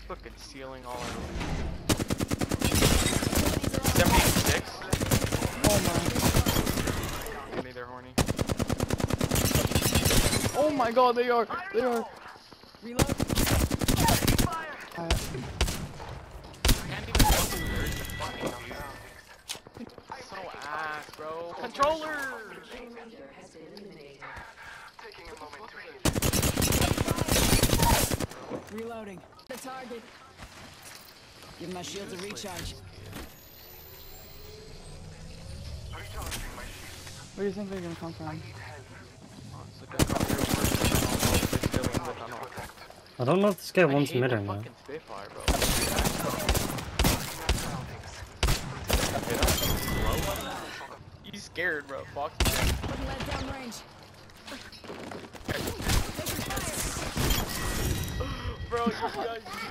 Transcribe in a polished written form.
Fucking ceiling all over. 76. Oh my. Maybe they're horny. Oh my god, they are. They are. Reload. Can't even fucking learn the fucking dude. So ass, bro. Controller! Taking a moment to heal. Reloading. The target. Give my shields a recharge. Recharging my shield. Where do you think they're gonna come from? Honestly, they're probably still in the tunnel. I don't know if this guy I wants hate mid or the not. fucking Spitfire, bro. He's scared, bro. Fox. Putting lead down range. Bro, you guys